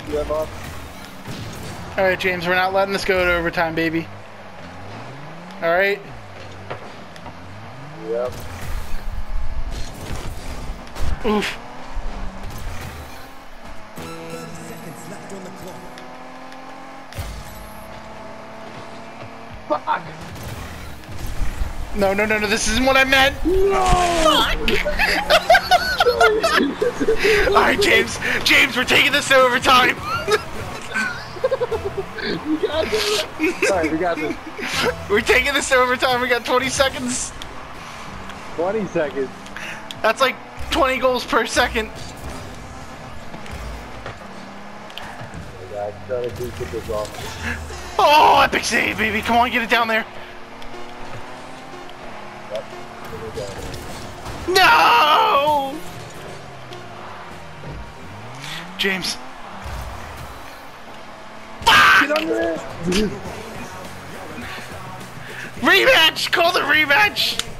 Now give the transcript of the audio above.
Yeah, boss. All right, James, we're not letting this go to overtime, baby. All right. Yep. Oof. 30 seconds left on the clock. Fuck! No, no, no, no, this isn't what I meant. No! All right, James. James, we're taking this to overtime. You got this. Alright, we got this. We're taking this to overtime. We got 20 seconds. 20 seconds. That's like 20 goals per second. Oh, God, trying to get this off. Oh, epic save, baby. Come on, get it down there. Yep. Here we go. No! James. Get under it! Rematch! Call the rematch!